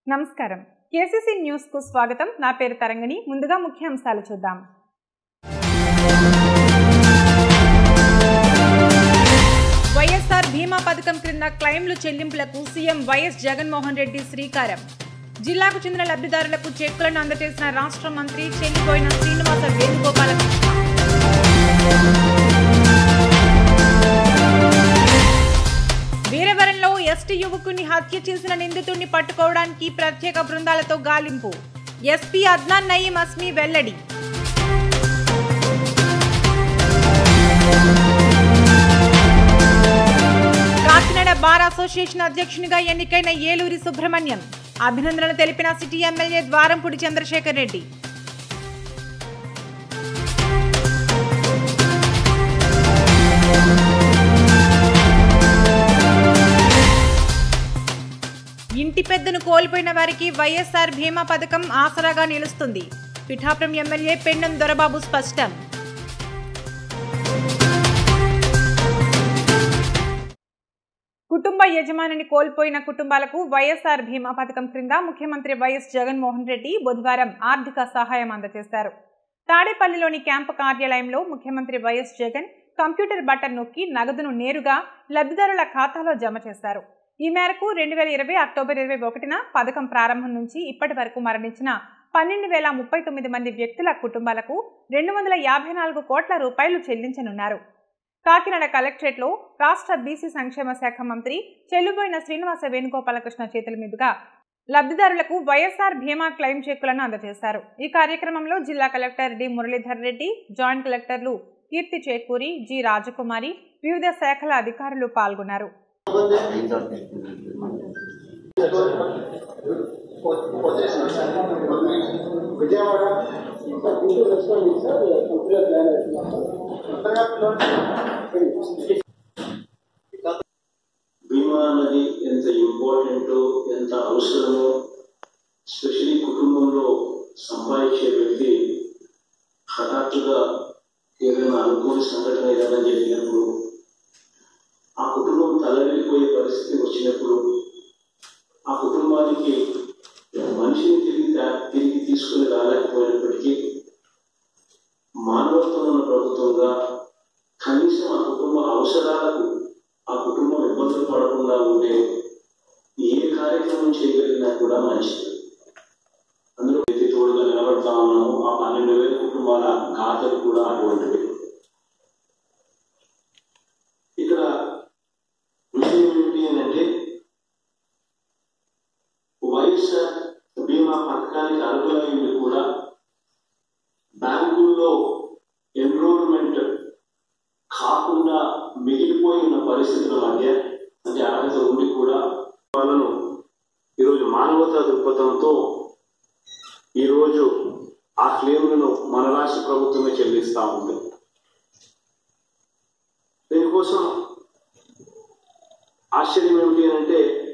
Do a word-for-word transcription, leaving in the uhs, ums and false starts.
నమస్కారం KCC news కు స్వాగతం. నా పేరు తరంగిణి. ముందుగా ముఖ్యాంశాలు చూద్దాం. వైఎస్ఆర్ భీమా పథకం క్రింద క్లెయిమ్లు చెల్లింపులకు సీఎం వైఎస్ జగన్మోహన్ రెడ్డి శ్రీకారం. జిల్లాకు చెందిన లబ్ధిదారులకు చెక్కులను అందజేసిన రాష్ట్ర మంత్రి చెల్లిపోయిన శ్రీనివాస వేణుగోపాలకృష్ణ. వీరవరంలో ఎస్టీ యువకుని హత్య చేసిన నిందితుడిని పట్టుకోవడానికి ప్రత్యేక బృందాలతో గాలింపు. ఎస్పీ అద్నాన్ నయీం అస్మీ వెల్లడి. కాకినాడ బార్ అసోసియేషన్ అధ్యక్షునిగా ఎన్నికైన ఏలూరి సుబ్రహ్మణ్యం. అభినందనలు తెలిపిన సిటీ ఎమ్మెల్యే ద్వారంపూడి చంద్రశేఖర్ రెడ్డి. ఇంటి పెద్దను కోల్పోయిన వారికి వైఎస్ఆర్ భీమా పథకం ఆసరాగా నిలుస్తుంది. పిఠాపురం ఎమ్మెల్యే పెండం దొరబాబు స్పష్టం. కుటుంబ యజమానిని కోల్పోయిన కుటుంబాలకు వైఎస్ఆర్ భీమా పథకం క్రింద ముఖ్యమంత్రి వైఎస్ జగన్మోహన్ రెడ్డి బుధవారం ఆర్థిక సహాయం అందజేశారు. తాడేపల్లిలోని క్యాంపు కార్యాలయంలో ముఖ్యమంత్రి వైఎస్ జగన్ కంప్యూటర్ బటన్ నొక్కి నగదును నేరుగా లబ్ధిదారుల ఖాతాలో జమ చేశారు. ఈ మేరకు రెండు వేల ఇరవై అక్టోబర్ ఇరవై ఒకటిన పథకం ప్రారంభం నుంచి ఇప్పటి వరకు మరణించిన పన్నెండు వేల ముప్పై తొమ్మిది మంది వ్యక్తుల కుటుంబాలకు రెండు వందల యాభై నాలుగు కోట్ల రూపాయలు చెల్లించనున్నారు. కాకినాడ కలెక్టరేట్లో రాష్ట్ర బీసీ సంక్షేమ శాఖ మంత్రి చెల్లుబోయిన శ్రీనివాస వేణుగోపాలకృష్ణ చేతుల మీదుగా లబ్ధిదారులకు వైఎస్ఆర్ భీమా క్లెయిమ్ చెక్కులను అందజేశారు. ఈ కార్యక్రమంలో జిల్లా collector D Muralidhar Reddy, joint కలెక్టర్లు కీర్తి చేకూరి, జి రాజకుమారి, వివిధ శాఖల అధికారులు పాల్గొన్నారు. భీమా అన్నది ఎంత ఇంపార్టెంట్, ఎంత అవసరమో, స్పెషలీ కుటుంబంలో సంపాదించే వ్యక్తి హఠాత్తుగా ఏదైనా అనుకోని సంఘటన ఏదైనా జరిగినప్పుడు, ఆ కుటుంబం తలవెళ్ళిపోయే పరిస్థితి వచ్చినప్పుడు, ఆ కుటుంబానికి మనిషిని తిరిగి తిరిగి తీసుకుని రాలేకపోయినప్పటికీ మానవత్వం ఉన్న ప్రభుత్వంగా కనీసం ఆ కుటుంబ అవసరాలకు ఆ కుటుంబం ఇబ్బందులు పడకుండా ఉండే ఏ కార్యక్రమం చేయగలిగినా కూడా మంచిది. అందులో ప్రతి తోడుగా నిలబడతా ఉన్నాము. ఆ పన్నెండు వేల కుటుంబాల ఖాతాలు కూడా అటువంటివి. ఇక్కడ విషయం ఏమిటి అని అంటే, వైఎస్ఆర్ బీమా పథకానికి అర్హులైంది కూడా బ్యాంకుల్లో ఎన్రోల్మెంట్ కాకుండా మిగిలిపోయి ఉన్న పరిస్థితుల మధ్య, అంటే అర్హత ఉండి కూడా వాళ్ళను ఈరోజు మానవతా దృక్పథంతో ఈరోజు ఆ క్లెయిమ్లను మన రాష్ట్ర ప్రభుత్వమే చెల్లిస్తూ ఉంది. దీనికోసం ఆశ్చర్యం ఏమిటి అంటే,